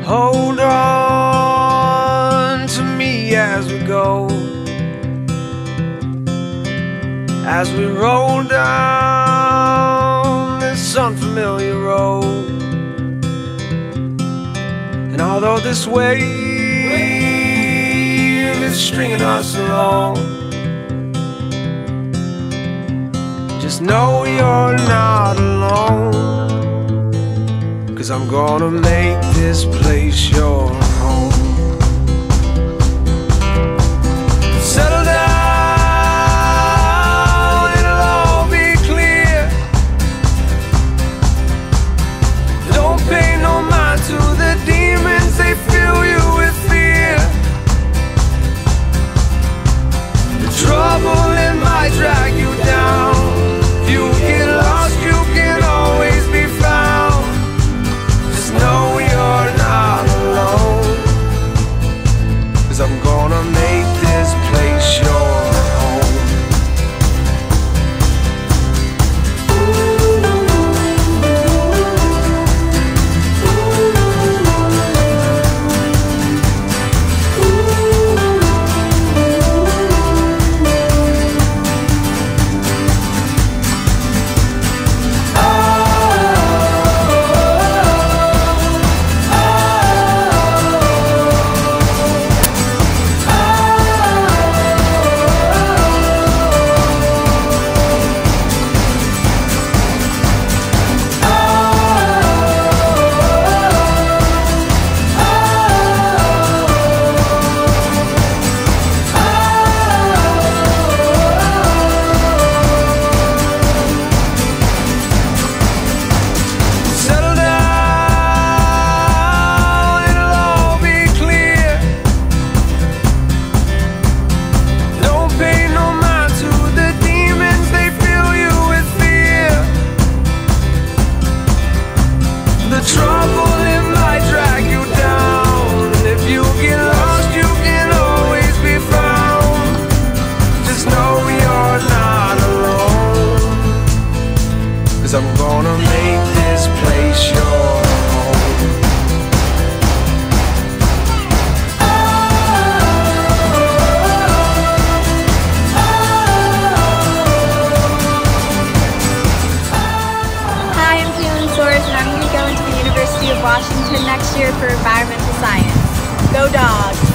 Hold on to me as we go, as we roll down this unfamiliar road. And although this wave is stringing us along, just know you're not alone, 'cause I'm gonna make this place your home. Settle down, it'll all be clear. Don't pay no mind to the demons, they fill you with fear. The trouble, it might drag you down. If you get lost, you can always be found. Just know you're not alone, 'cause I'm gonna make this place your home. The trouble, it might drag you down. And if you get lost, you can always be found. Just know you're not alone, 'cause I'm gonna make this place your home. And I'm going to go into the University of Washington next year for environmental science. Go Dogs!